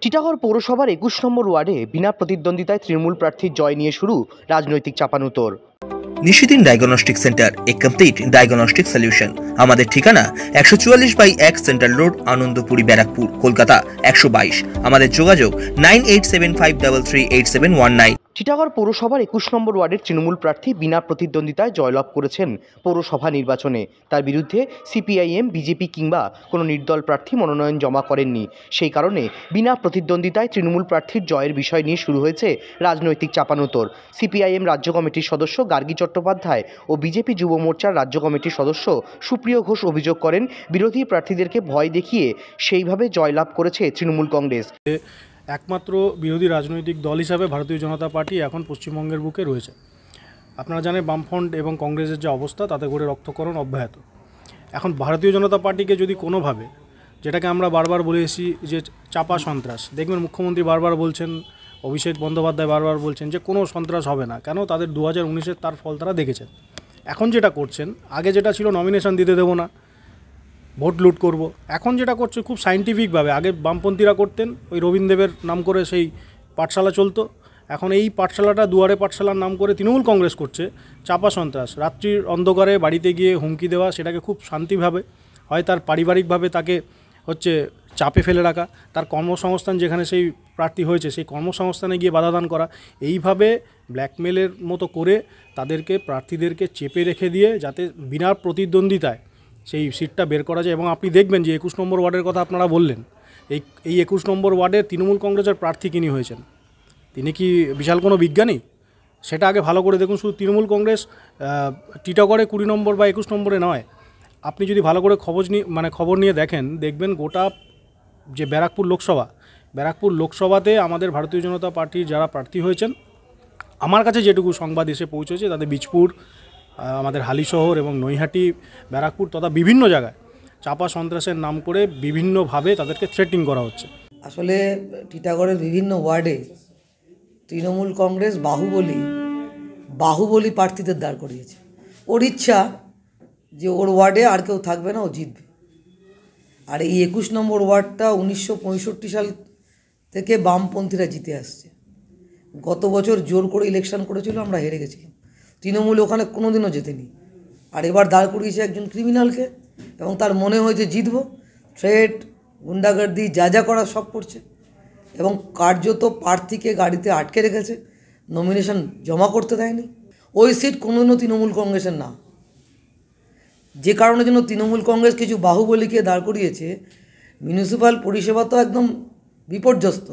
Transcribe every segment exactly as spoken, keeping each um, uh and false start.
টিটাগড় পৌরসভার একুশ নম্বর ওয়ার্ডে বিনা প্রতিদ্বন্দ্বিতায় তৃণমূল প্রার্থীর জয় নিয়ে শুরু রাজনৈতিক চাপানুতোর। Nishidin diagnostic centre, a complete diagnostic solution. আমাদের ঠিকানা একশো চুয়াল্লিশ বাই এক সেন্ট্রাল রোড, আনন্দপুরি, ব্যারাকপুর, কলকাতা একশো বাইশ। আমাদের যোগাযোগ nine eight seven five three three eight seven one nine. Titagarh পৌরসভার একুশ নম্বর ওয়ার্ডের তৃণমূল প্রার্থী বিনা প্রতিদ্বন্দ্বিতায় জয়লাভ করেছেন পৌরসভা নির্বাচনে। তার বিরুদ্ধে সিপিআইএম, বিজেপি কিংবা কোনো নির্দল প্রার্থী মনোনয়ন জমা করেননি। সেই কারণে বিনা প্রতিদ্বন্দ্বিতায় তৃণমূল প্রার্থীর জয়ের বিষয় নিয়ে শুরু হয়েছে রাজনৈতিক চাপানুতোর। সিপিআইএম রাজ্য কমিটির সদস্য গার্গী চট্টোপাধ্যায় ও বিজেপি যুব মোর্চার রাজ্য কমিটির সদস্য সুপ্রিয় ঘোষ অভিযোগ করেন, বিরোধী প্রার্থীদেরকে ভয় দেখিয়ে সেইভাবে জয়লাভ করেছে তৃণমূল কংগ্রেস। একমাত্র বিরোধী রাজনৈতিক দল হিসাবে ভারতীয় জনতা পার্টি এখন পশ্চিমবঙ্গের বুকে রয়েছে। আপনারা জানেন বামফ্রন্ট এবং কংগ্রেসের যে অবস্থা, তাতে করে রক্তকরণ অব্যাহত। এখন ভারতীয় জনতা পার্টিকে যদি কোনোভাবে, যেটাকে আমরা বারবার বলে এসেছি যে চাপা সন্ত্রাস, দেখবেন মুখ্যমন্ত্রী বারবার বলছেন, অভিষেক বন্দ্যোপাধ্যায় বারবার বলছেন যে কোনো সন্ত্রাস হবে না, কেন তাদের দু হাজার উনিশের তার ফল তারা দেখেছেন। এখন যেটা করছেন, আগে যেটা ছিল নমিনেশন দিতে দেবো না, ভোট লুট করব, এখন যেটা করছে খুব সাইন্টিফিকভাবে, আগে বামপন্থীরা করতেন ওই রবীন্দ্রদেবের নাম করে সেই পাঠশালা চলতো, এখন এই পাঠশালাটা দুয়ারে পাঠশালার নাম করে তৃণমূল কংগ্রেস করছে চাপা সন্ত্রাস। রাত্রির অন্ধকারে বাড়িতে গিয়ে হুমকি দেওয়া, সেটাকে খুব শান্তিভাবে, হয় তার পারিবারিকভাবে তাকে হচ্ছে চাপে ফেলে রাখা, তার কর্মসংস্থান যেখানে সেই প্রার্থী হয়েছে সেই কর্মসংস্থানে গিয়ে বাধাদান করা, এইভাবে ব্ল্যাকমেলের মতো করে তাদেরকে, প্রার্থীদেরকে চেপে রেখে দিয়ে যাতে বিনা প্রতিদ্বন্দ্বিতায় সেই সিটটা বের করা যায়। এবং আপনি দেখবেন যে একুশ নম্বর ওয়ার্ডের কথা আপনারা বললেন, এই এই একুশ নম্বর ওয়ার্ডের তৃণমূল কংগ্রেসের প্রার্থী কিনি হয়েছেন, তিনি কি বিশাল কোনো বিজ্ঞানী? সেটা আগে ভালো করে দেখুন। শুধু তৃণমূল কংগ্রেস টিটাগড়ে কুড়ি নম্বর বা একুশ নম্বরে নয়, আপনি যদি ভালো করে খবর নিয়ে মানে খবর নিয়ে দেখেন, দেখবেন গোটা যে ব্যারাকপুর লোকসভা, ব্যারাকপুর লোকসভাতে আমাদের ভারতীয় জনতা পার্টির যারা প্রার্থী হয়েছেন, আমার কাছে যেটুকু সংবাদ এসে পৌঁছেছে, তাদের বীজপুর, আমাদের হালিশহর এবং নৈহাটি, ব্যারাকপুর তথা বিভিন্ন জায়গায় চাপা সন্ত্রাসের নাম করে বিভিন্নভাবে তাদেরকে থ্রেটিং করা হচ্ছে। আসলে টিটাগড়ের বিভিন্ন ওয়ার্ডে তৃণমূল কংগ্রেস বাহুবলী বাহুবলী প্রার্থীদের দাঁড় করিয়েছে। ওর ইচ্ছা যে ওর ওয়ার্ডে আর কেউ থাকবে না, ও জিতবে। আর এই একুশ নম্বর ওয়ার্ডটা উনিশশো পঁয়ষট্টি সাল থেকে বামপন্থীরা জিতে আসছে। গত বছর জোর করে ইলেকশন করেছিল, আমরা হেরে গেছিলাম। তৃণমূল ওখানে কোনো দিনও জেতেনি। আর এবার দাঁড় করিয়েছে একজন ক্রিমিনালকে, এবং তার মনে হয়েছে জিতব। থ্রেট, গুন্ডাগর্দি, যা যা করা সব করছে, এবং কার্যত প্রার্থীকে গাড়িতে আটকে রেখেছে, নমিনেশন জমা করতে দেয়নি। ওই সিট কোনোদিনও তৃণমূল কংগ্রেসের না। যে কারণের জন্য তৃণমূল কংগ্রেস কিছু বাহুবলীকে দাঁড় করিয়েছে, মিউনিসিপ্যাল পরিষেবা তো একদম বিপর্যস্ত,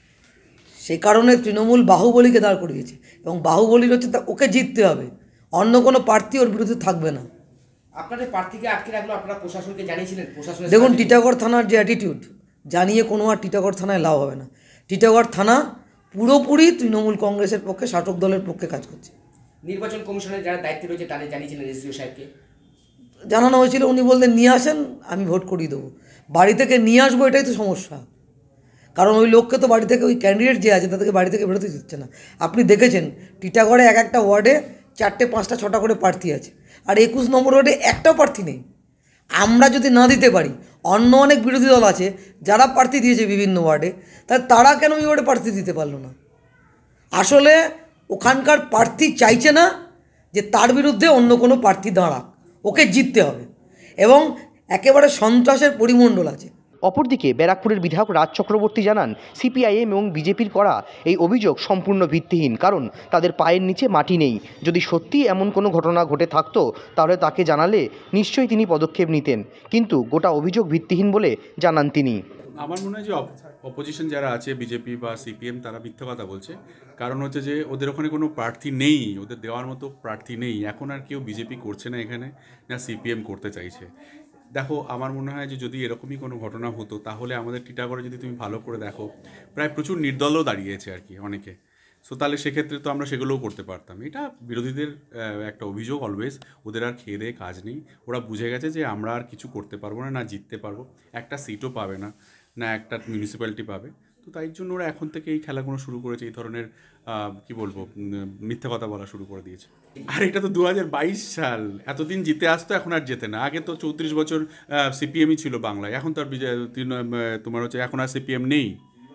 সে কারণে তৃণমূল বাহুবলীকে দাঁড় করিয়েছে। এবং বাহুবলীর হচ্ছে ওকে জিততে হবে, অন্য কোনো প্রার্থী ওর বিরুদ্ধে থাকবে না। আপনাদের প্রার্থীকে আটকে রাখলো, আপনারা প্রশাসনকে জানিয়েছিলেন? প্রশাসন দেখুন, টিটাগড় থানার যে অ্যাটিটিউড, জানিয়ে কোনো আর টিটাগড় থানায় লাভ হবে না। টিটাগড় থানা পুরোপুরি তৃণমূল কংগ্রেসের পক্ষে, শাসক দলের পক্ষে কাজ করছে। নির্বাচন কমিশনের যারা দায়িত্বে রয়েছে তাদের জানিয়েছিলেন এসডিও সাহেবকে? জানানো হয়েছিল, উনি বলতেন নিয়ে আসেন, আমি ভোট করিয়ে দেবো। বাড়ি থেকে নিয়ে আসবো, এটাই তো সমস্যা। কারণ ওই লোককে তো বাড়ি থেকে, ওই ক্যান্ডিডেট যে আছে তাদেরকে বাড়ি থেকে বেরোতে দিচ্ছে না। আপনি দেখেছেন টিটাগড়ে এক একটা ওয়ার্ডে চারটে পাঁচটা ছটা করে প্রার্থী আছে, আর একুশ নম্বর ওয়ার্ডে একটাও প্রার্থী নেই। আমরা যদি না দিতে পারি, অন্য অনেক বিরোধী দল আছে যারা প্রার্থী দিয়েছে বিভিন্ন ওয়ার্ডে, তাহলে তারা কেন ওই ওয়ার্ডে প্রার্থী দিতে পারলো না? আসলে ওখানকার প্রার্থী চাইছে না যে তার বিরুদ্ধে অন্য কোনো প্রার্থী দাঁড়াক, ওকে জিততে হবে, এবং একেবারে সন্ত্রাসের পরিমণ্ডল আছে। অপরদিকে ব্যারাকপুরের বিধায়ক রাজ চক্রবর্তী জানান, সিপিআইএম এবং বিজেপির করা এই অভিযোগ সম্পূর্ণ ভিত্তিহীন, কারণ তাদের পায়ের নিচে মাটি নেই। যদি সত্যি এমন কোনো ঘটনা ঘটে থাকতো তাহলে তাকে জানালে নিশ্চয়ই তিনি পদক্ষেপ নিতেন, কিন্তু গোটা অভিযোগ ভিত্তিহীন বলে জানান তিনি। আমার মনে হয় যে অপোজিশন যারা আছে, বিজেপি বা সিপিএম, তারা মিথ্যা কথা বলছে। কারণ হচ্ছে যে ওদের ওখানে কোনো প্রার্থী নেই, ওদের দেওয়ার মতো প্রার্থী নেই। এখন আর কেউ বিজেপি করছে না এখানে, না সিপিএম করতে চাইছে। দেখো, আমার মনে হয় যে যদি এরকমই কোনো ঘটনা হতো, তাহলে আমাদের টিটাগড়ে যদি তুমি ভালো করে দেখো, প্রায় প্রচুর নির্দলও দাঁড়িয়েছে আর কি অনেকে। সো তাহলে সেক্ষেত্রে তো আমরা সেগুলোও করতে পারতাম। এটা বিরোধীদের একটা অভিযোগ অলওয়েজ, ওদের আর খেয়ে দেয়ে কাজ নেই। ওরা বুঝে গেছে যে আমরা আর কিছু করতে পারবো না, না জিততে পারবো, একটা সিটও পাবে না, না একটা মিউনিসিপ্যালিটি পাবে। তো তাই জন্য ওরা এখন থেকে এই খেলাগুলো শুরু করেছে, এই ধরনের কি বলবো, মিথ্যা কথা বলা শুরু করে দিয়েছে। আর এটা তো দু হাজার বাইশ সাল, এতদিন জিতে আসতো, এখন আর যেতে না। আগে তো চৌত্রিশ বছর সিপিএমই ছিল বাংলায়, এখন তো আর তোমার হচ্ছে এখন আর সিপিএম নেই।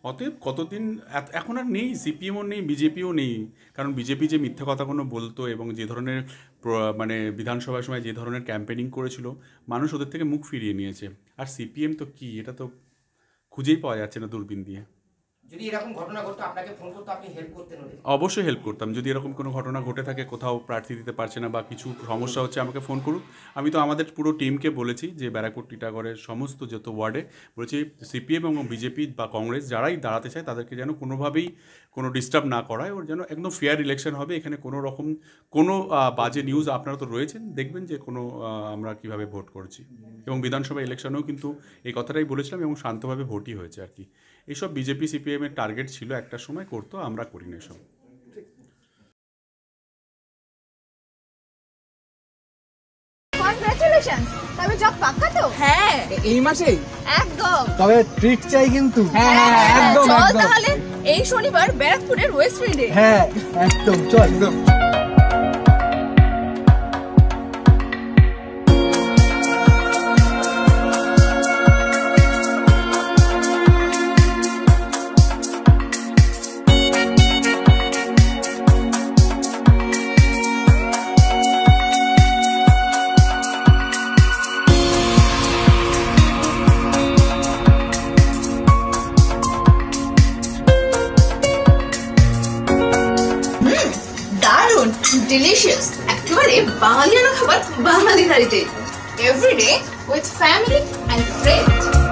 অতএব কতদিন এত- এখন আর নেই, সিপিএমও নেই, বিজেপিও নেই। কারণ বিজেপি যে মিথ্যা কথাগুলো বলতো এবং যে ধরনের প্র- মানে বিধানসভার সময় যে ধরনের ক্যাম্পেনিং করেছিল, মানুষ ওদের থেকে মুখ ফিরিয়ে নিয়েছে। আর সিপিএম তো কি, এটা তো খুঁজেই পাওয়া যাচ্ছে না দূরবীন দিয়ে। যদি এরকম ঘটনা ঘটতো আপনাকে ফোন করতো, আপনি হেল্প করতেন ওদের? অবশ্যই হেল্প করতাম। যদি এরকম কোনো ঘটনা ঘটে থাকে, কোথাও প্রার্থী দিতে পারছে না বা কিছু সমস্যা হচ্ছে, আমাকে ফোন করুক। আমি তো আমাদের পুরো টিমকে বলেছি যে ব্যারাকপুর টিটাগড়ের সমস্ত যত ওয়ার্ডে বলেছি সিপিএম এবং বিজেপি বা কংগ্রেস যারাই দাঁড়াতে চায় তাদেরকে যেন কোনোভাবেই কোনো ডিস্টার্ব না করায়, ওর যেন একদম ফেয়ার ইলেকশন হবে। এখানে কোনো রকম কোনো আহ, বাজে নিউজ, আপনারা তো রয়েছেন, দেখবেন যে কোনো আহ, আমরা কীভাবে ভোট করছি। এবং বিধানসভা ইলেকশনেও কিন্তু এই কথাটাই বলেছিলাম এবং শান্তভাবে ভোটই হয়েছে আর কি। এইসব বিজেপি সিপিএমের টার্গেট ছিল, একটা সময় করতো, আমরা করি না এসব। কনগ্রাচুলেশনস, তবে জব পাক্কা তো? হ্যাঁ এই মাসেই একদম। তবে ট্রিট চাই কিন্তু। হ্যাঁ হ্যাঁ একদম চল একদম। তাহলে এই শনিবার ব্যারাকপুরের ওয়েস্ট এন্ডে। হ্যাঁ একদম চল একদম। দারুন, ডিলিশিয়াস, একেবারে বাঙালিয়ানা খাবার বাঙালি থালিতে। Everyday with family and friends.